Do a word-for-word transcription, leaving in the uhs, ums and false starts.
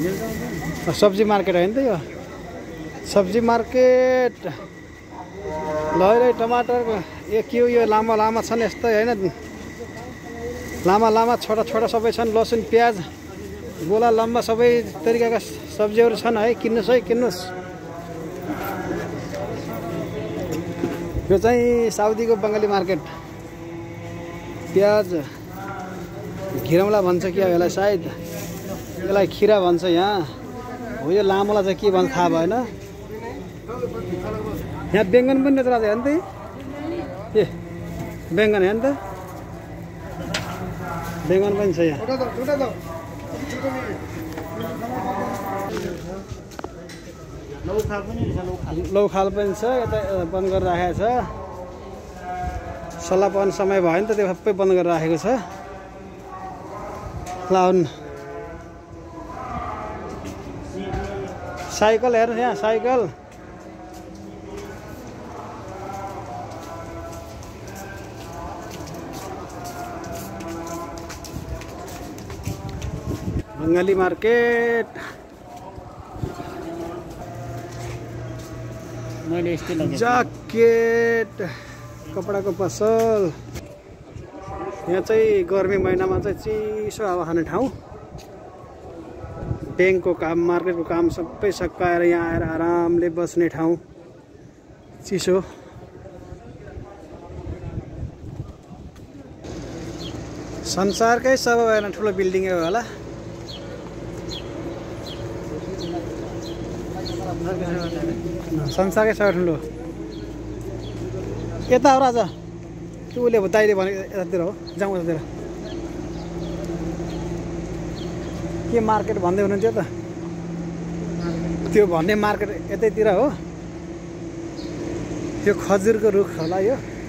सब्जी मार्केट होइन त यो सब्जी मार्केट ल टमाटर यो के हो यो लामा लामा छन् यस्तै होइन लामा लामा छोटा छोटा सबै छन् लसुन प्याज गोला लम्बा सबै तरिकाका सब्जीहरू छन् है किन्नुस् है किन्नुस् यो चाहिँ साउदीको बङ्गाली मार्केट प्याज घिरौँला भन्छ कि यसलाई सायद यसलाई खिरा भन्छ यहाँ हो यो लामोलाई चाहिँ के भन्छ थाहा भएन यहाँ बेङ्गन पनि रहेछ राजा हेर्नु त ए बेङ्गन हेर्नु त बेङ्गन पनि छ यहाँ लौखाल पनि छ यता बन्द गरेर राखेको छ सल्लाह पर्ने समय भयो नि त त्यो सबै बन्द गरेर राखेको छ लाउन साइकल हेर्नु यहाँ साइकल बङ्गाली मार्केट ज्याकेट कपडाको पसल यहाँ चाहिँ गर्मी महिनामा चाहिँ चिसो हावा खाने ठाउँ ब्याङ्कको काम मार्केटको काम सबै सकाएर यहाँ आएर आरामले बस्ने ठाउँ चिसो संसारकै सबैभन्दा ठुलो बिल्डिङ हो होला संसारकै सबैभन्दा ठुलो यता हो राजा त्यो उसले दाइले भने यतातिर हो जाउँ यतातिर के मार्केट भन्दै हुनुहुन्थ्यो त त्यो भन्ने मार्केट यतैतिर हो त्यो खजुरको रुख होला यो